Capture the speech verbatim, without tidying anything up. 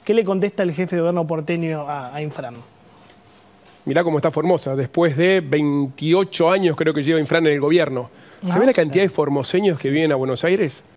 ¿Qué le contesta el jefe de gobierno porteño a, a Infran? Mirá cómo está Formosa, después de veintiocho años creo que lleva Infran en el gobierno. ¿Se Ah, ve la cantidad de formoseños que vienen a Buenos Aires?